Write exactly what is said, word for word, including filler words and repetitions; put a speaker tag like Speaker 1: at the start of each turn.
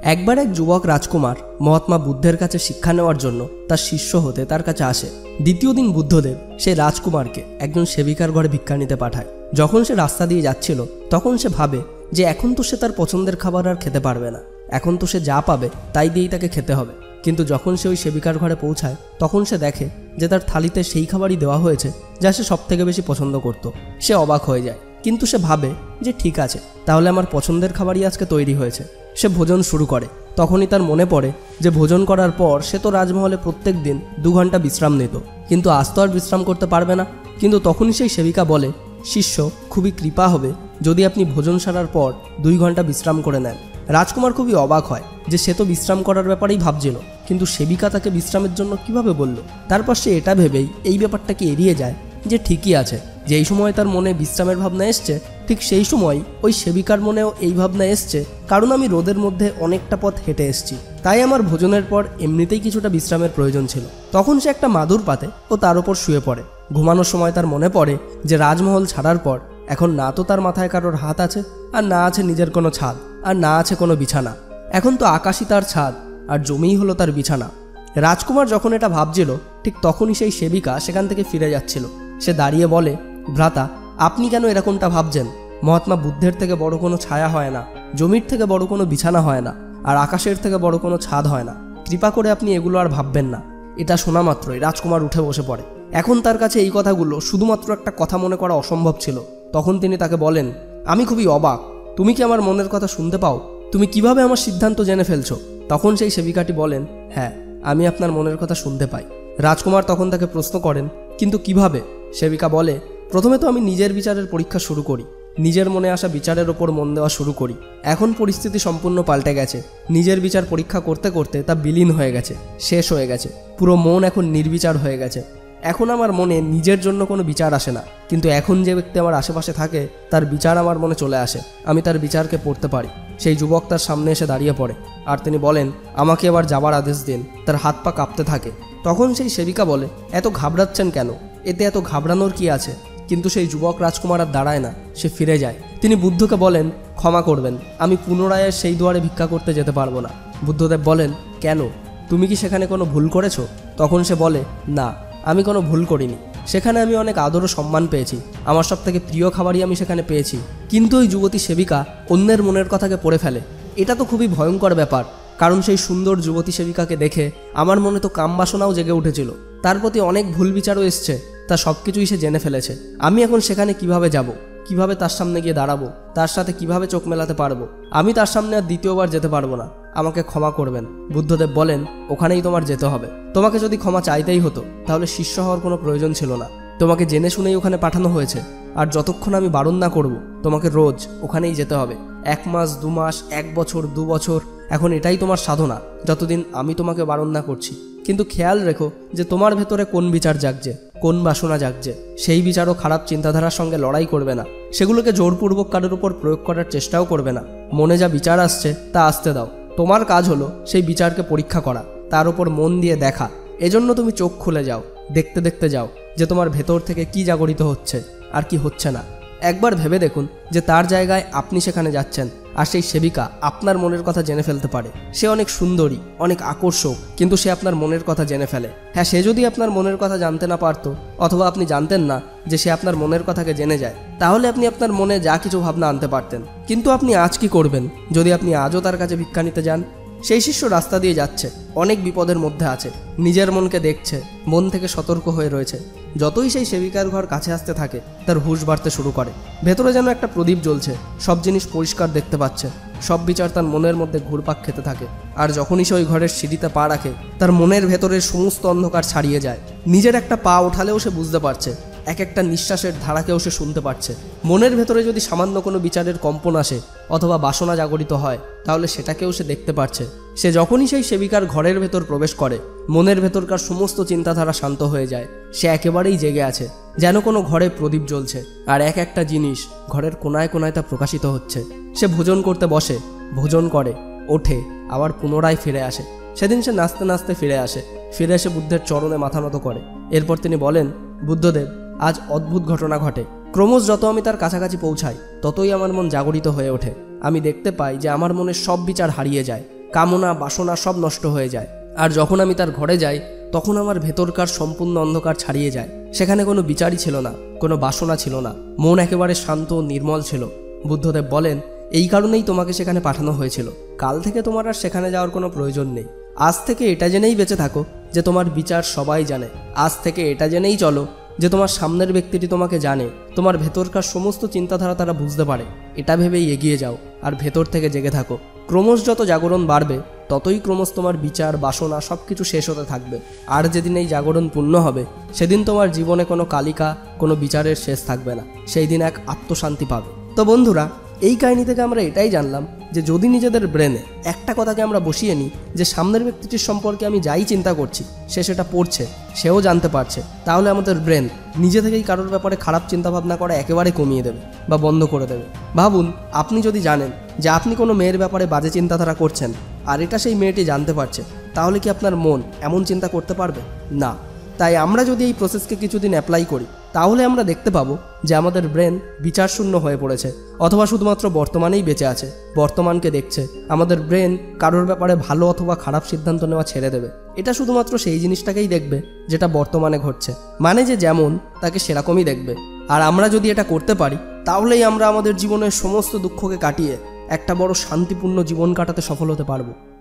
Speaker 1: একবার এক যুবক রাজকুমার মহাত্মা বুদ্ধের কাছে শিক্ষা নেওয়ার জন্য তার শিষ্য হতে তার কাছে আসে। দ্বিতীয় দিন বুদ্ধদেব সেই রাজকুমারকে একজন সেবিকার ঘরে ভিক্ষা নিতে পাঠায়। যখন সে রাস্তা দিয়ে যাচ্ছিল তখন সে ভাবে যে এখন তো সে তার পছন্দের খাবার আর খেতে পারবে না, এখন তো সে যা পাবে তাই দিয়েই তাকে খেতে হবে। কিন্তু যখন সে ওই সেবিকার ঘরে পৌঁছায় তখন সে দেখে যে তার থালিতে সেই খাবারই দেওয়া হয়েছে যা সে সব থেকে বেশি পছন্দ করত। সে অবাক হয়ে যায়, কিন্তু সে ভাবে যে ঠিক আছে, তাহলে আমার পছন্দের খাবারই আজকে তৈরি হয়েছে। সে ভোজন শুরু করে। তখনই তার মনে পড়ে যে ভোজন করার পর সে তো রাজমহলে প্রত্যেক দিন দু ঘন্টা বিশ্রাম নিত, কিন্তু আজ তো আর বিশ্রাম করতে পারবে না। কিন্তু তখনই সেই সেবিকা বলে, শিষ্য, খুবই কৃপা হবে যদি আপনি ভোজন সারার পর দুই ঘন্টা বিশ্রাম করে নেন। রাজকুমার খুবই অবাক হয় যে সে তো বিশ্রাম করার ব্যাপারেই ভাবছিল, কিন্তু সেবিকা তাকে বিশ্রামের জন্য কিভাবে বলল। তারপর সে এটা ভেবেই এই ব্যাপারটাকে এড়িয়ে যায় যে ঠিকই আছে, যেই সময় তার মনে বিশ্রামের ভাবনা এসছে ঠিক সেই সময় ওই সেবিকার মনেও এই ভাবনা এসছে, কারণ আমি রোদের মধ্যে অনেকটা পথ হেঁটে এসেছি, তাই আমার ভোজনের পর এমনিতেই কিছুটা বিশ্রামের প্রয়োজন ছিল। তখন সে একটা মাদুর পাতে ও তার উপর শুয়ে পড়ে। ঘুমানোর সময় তার মনে পড়ে যে রাজমহল ছাড়ার পর এখন না তো তার মাথায় কারোর হাত আছে, আর না আছে নিজের কোনো ছাদ, আর না আছে কোনো বিছানা। এখন তো আকাশই তার ছাদ আর জমিই হলো তার বিছানা। রাজকুমার যখন এটা ভাবছিল ঠিক তখনই সেই সেবিকা সেখান থেকে ফিরে যাচ্ছিল। সে দাঁড়িয়ে বলে, ভ্রাতা, আপনি কেন এরকমটা ভাবছেন? মহাত্মা বুদ্ধের থেকে বড় কোনো ছায়া হয় না, জমির থেকে বড় কোনো বিছানা হয় না, আর আকাশের থেকে বড় কোনো ছাদ হয় না। কৃপা করে আপনি এগুলো আর ভাববেন না। এটা শোনা মাত্রই রাজকুমার উঠে বসে পড়ে। এখন তার কাছে এই কথাগুলো শুধুমাত্র একটা কথা মনে করা অসম্ভব ছিল। তখন তিনি তাকে বলেন, আমি খুবই অবাক, তুমি কি আমার মনের কথা শুনতে পাও? তুমি কিভাবে আমার সিদ্ধান্ত জেনে ফেলছো? তখন সেই সেবিকাটি বলেন, হ্যাঁ, আমি আপনার মনের কথা শুনতে পাই। রাজকুমার তখন তাকে প্রশ্ন করেন, কিন্তু কিভাবে? সেবিকা বলে, প্রথমে তো আমি নিজের বিচারের পরীক্ষা শুরু করি, নিজের মনে আসা বিচারের ওপর মন দেওয়া শুরু করি। এখন পরিস্থিতি সম্পূর্ণ পাল্টে গেছে। নিজের বিচার পরীক্ষা করতে করতে তা বিলীন হয়ে গেছে, শেষ হয়ে গেছে। পুরো মন এখন নির্বিচার হয়ে গেছে। এখন আমার মনে নিজের জন্য কোনো বিচার আসে না, কিন্তু এখন যে ব্যক্তি আমার আশেপাশে থাকে তার বিচার আমার মনে চলে আসে। আমি তার বিচারকে পড়তে পারি। সেই যুবক তার সামনে এসে দাঁড়িয়ে পড়ে আর তিনি বলেন, আমাকে এবার যাবার আদেশ দিন। তার হাত পা কাঁপতে থাকে। তখন সেই সেবিকা বলে, এত ঘাবড়াচ্ছেন কেন? এতে এত ঘাবড়ানোর কি আছে? কিন্তু সেই যুবক রাজকুমার আর দাঁড়ায় না, সে ফিরে যায়। তিনি বুদ্ধকে বলেন, ক্ষমা করবেন, আমি পুনরায় সেই দুয়ারে ভিক্ষা করতে যেতে পারবো না। বুদ্ধদেব বলেন, কেন? তুমি কি সেখানে কোনো ভুল করেছো? তখন সে বলে, না, আমি কোনো ভুল করিনি। সেখানে আমি অনেক আদর ও সম্মান পেয়েছি, আমার সব থেকে প্রিয় খাবারই আমি সেখানে পেয়েছি। কিন্তু ওই যুবতী সেবিকা অন্যের মনের কথাকে পড়ে ফেলে। এটা তো খুবই ভয়ঙ্কর ব্যাপার, কারণ সেই সুন্দর যুবতী সেবিকাকে দেখে আমার মনে তো কাম বাসনাও জেগে উঠেছিল। তার প্রতি অনেক ভুল বিচারও এসছে, তা সব কিছুই সে জেনে ফেলেছে। আমি এখন সেখানে কিভাবে যাব? কিভাবে তার সামনে গিয়ে দাঁড়াবো? তার সাথে কিভাবে চোখ মেলাতে পারবো? আমি তার সামনে আর দ্বিতীয়বার যেতে পারবো না। আমাকে ক্ষমা করবেন। বুদ্ধদেব বলেন, ওখানেই তোমার যেতে হবে। তোমাকে যদি ক্ষমা চাইতেই হতো তাহলে শিষ্য হওয়ার কোনো প্রয়োজন ছিল না। তোমাকে জেনে শুনেই ওখানে পাঠানো হয়েছে, আর যতক্ষণ আমি বারণ না করব তোমাকে রোজ ওখানেই যেতে হবে। এক মাস, দু মাস, এক বছর, দু বছর, এখন এটাই তোমার সাধনা, যতদিন আমি তোমাকে বারণ না করছি। কিন্তু খেয়াল রেখো যে তোমার ভেতরে কোন বিচার জাগছে, কোন বাসনা জাগছে। সেই বিচারও খারাপ চিন্তাধারার সঙ্গে লড়াই করবে না, সেগুলোকে জোরপূর্বক কারোর উপর প্রয়োগ করার চেষ্টাও করবে না। মনে যা বিচার আসছে তা আসতে দাও। তোমার কাজ হলো সেই বিচারকে পরীক্ষা করা, তার উপর মন দিয়ে দেখা। এজন্য তুমি চোখ খুলে যাও, দেখতে দেখতে যাও যে তোমার ভেতর থেকে কি জাগরিত হচ্ছে আর কি হচ্ছে না। একবার ভেবে দেখুন যে তার জায়গায় আপনি সেখানে যাচ্ছেন, আর সেই সেবিকা আপনার মনের কথা জেনে ফেলতে পারে। সে অনেক সুন্দরী, অনেক আকর্ষক, কিন্তু সে আপনার মনের কথা জেনে ফেলে। হ্যাঁ, সে যদি আপনার মনের কথা জানতে না পারতো, অথবা আপনি জানতেন না যে সে আপনার মনের কথাকে জেনে যায়, তাহলে আপনি আপনার মনে যা কিছু ভাবনা আনতে পারতেন। কিন্তু আপনি আজ কি করবেন যদি আপনি আজও তার কাছে ভিক্ষা নিতে যান? সেই শিষ্য রাস্তা দিয়ে যাচ্ছে, অনেক বিপদের মধ্যে আছে, নিজের মনকে দেখছে, মন থেকে সতর্ক হয়ে রয়েছে। যতই সেই সেবিকার ঘর কাছে আসতে থাকে তার হুঁশ বাড়তে শুরু করে। ভেতরে যেন একটা প্রদীপ জ্বলছে, সব জিনিস পরিষ্কার দেখতে পাচ্ছে, সব বিচার তার মনের মধ্যে ঘুরপাক খেতে থাকে। আর যখনই সে ওই ঘরের সিঁড়িতে পা রাখে তার মনের ভেতরের সমস্ত অন্ধকার ছাড়িয়ে যায়। নিজের একটা পা ওঠালেও সে বুঝতে পারছে, এক একটা নিঃশ্বাসের ধারাকেও সে শুনতে পারছে। মনের ভেতরে যদি সামান্য কোনো বিচারের কম্পন আসে অথবা বাসনা জাগরিত হয় তাহলে সেটাকেও সে দেখতে পারছে। সে যখনই সেই সেবিকার ঘরের ভেতর প্রবেশ করে মনের ভেতরকার সমস্ত চিন্তাধারা শান্ত হয়ে যায়। সে একেবারেই জেগে আছে, যেন কোনো ঘরে প্রদীপ জ্বলছে, আর এক একটা জিনিস ঘরের কোনায় কোনায় তা প্রকাশিত হচ্ছে। সে ভোজন করতে বসে, ভোজন করে, ওঠে, আবার পুনরায় ফিরে আসে। সেদিন সে নাচতে নাচতে ফিরে আসে, ফিরে এসে বুদ্ধের চরণে মাথা নত করে। এরপর তিনি বলেন, বুদ্ধদেব, আজ অদ্ভুত ঘটনা ঘটে। ক্রমশ যত আমি তার কাছাকাছি পৌঁছাই ততই আমার মন জাগরিত হয়ে ওঠে। আমি দেখতে পাই যে আমার মনের সব বিচার হারিয়ে যায়, কামনা বাসনা সব নষ্ট হয়ে যায়। আর যখন আমি তার ঘরে যাই তখন আমার ভেতরকার সম্পূর্ণ অন্ধকার ছাড়িয়ে যায়। সেখানে কোনো বিচারই ছিল না, কোনো বাসনা ছিল না, মন একেবারে শান্ত ও নির্মল ছিল। বুদ্ধদেব বলেন, এই কারণেই তোমাকে সেখানে পাঠানো হয়েছিল। কাল থেকে তোমার আর সেখানে যাওয়ার কোনো প্রয়োজন নেই। আজ থেকে এটা জেনেই বেঁচে থাকো যে তোমার বিচার সবাই জানে। আজ থেকে এটা জেনেই চলো যে তোমার সামনের ব্যক্তিটি তোমাকে জানে, তোমার ভেতরকার সমস্ত চিন্তাধারা তারা বুঝতে পারে। এটা ভেবেই এগিয়ে যাও আর ভেতর থেকে জেগে থাকো। ক্রমশ যত জাগরণ বাড়বে ততই ক্রমশ তোমার বিচার বাসনা সব কিছু শেষ হতে থাকবে। আর যেদিন এই জাগরণ পূর্ণ হবে সেদিন তোমার জীবনে কোনো কালিকা, কোনো বিচারের শেষ থাকবে না। সেই দিন এক আত্মশান্তি পাবে। তো বন্ধুরা, এই কাহিনী থেকে আমরা এটাই জানলাম যে যদি নিজেদের ব্রেনে একটা কথাকে আমরা বসিয়ে নিই যে সামনের ব্যক্তিটির সম্পর্কে আমি যাই চিন্তা করছি সে সেটা পড়ছে, সেও জানতে পারছে, তাহলে আমাদের ব্রেন নিজে থেকেই কারোর ব্যাপারে খারাপ চিন্তাভাবনা করা একেবারে কমিয়ে দেবে বা বন্ধ করে দেবে। ভাবুন, আপনি যদি জানেন যে আপনি কোনো মেয়ের ব্যাপারে বাজে চিন্তাধারা করছেন আর এটা সেই মেয়েটি জানতে পারছে, তাহলে কি আপনার মন এমন চিন্তা করতে পারবে? না। তাই আমরা যদি এই প্রসেসকে কিছুদিন অ্যাপ্লাই করি তাহলে আমরা দেখতে পাবো যে আমাদের ব্রেন বিচারশূন্য হয়ে পড়েছে, অথবা শুধুমাত্র বর্তমানেই বেঁচে আছে, বর্তমানকে দেখছে। আমাদের ব্রেন কারোর ব্যাপারে ভালো অথবা খারাপ সিদ্ধান্ত নেওয়া ছেড়ে দেবে। এটা শুধুমাত্র সেই জিনিসটাকেই দেখবে যেটা বর্তমানে ঘটছে, মানে যে যেমন তাকে সেরকমই দেখবে। আর আমরা যদি এটা করতে পারি তাহলেই আমরা আমাদের জীবনের সমস্ত দুঃখকে কাটিয়ে একটা বড় শান্তিপূর্ণ জীবন কাটাতে সফল হতে পারবো।